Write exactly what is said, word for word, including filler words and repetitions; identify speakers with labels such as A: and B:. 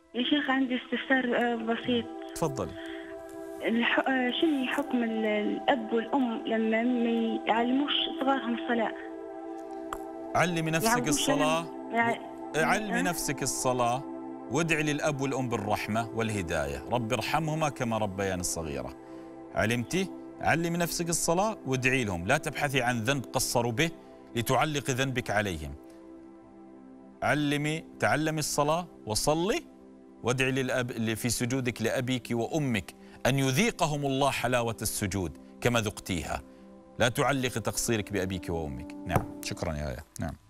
A: يا شيخ عندي استفسار آه، بسيط.
B: تفضل.
A: الح... آه، شنو حكم ال- الأب والأم لما ما يعلموش صغارهم الصلاة؟
B: علمي نفسك
A: يعودوش
B: الصلاة
A: لهم يع...
B: و... علمي
A: أه؟
B: نفسك الصلاة وادعي للأب والأم بالرحمة والهداية، رب ارحمهما كما ربياني الصغيرة. علمتي؟ علمي نفسك الصلاة وادعي لهم، لا تبحثي عن ذنب قصروا به لتعلقي ذنبك عليهم. علمي تعلمي الصلاة وصلي وادعي للأب اللي في سجودك لأبيك وأمك أن يذيقهم الله حلاوة السجود كما ذقتيها. لا تعلقي تقصيرك بأبيك وأمك. نعم، شكرا يا آية. نعم.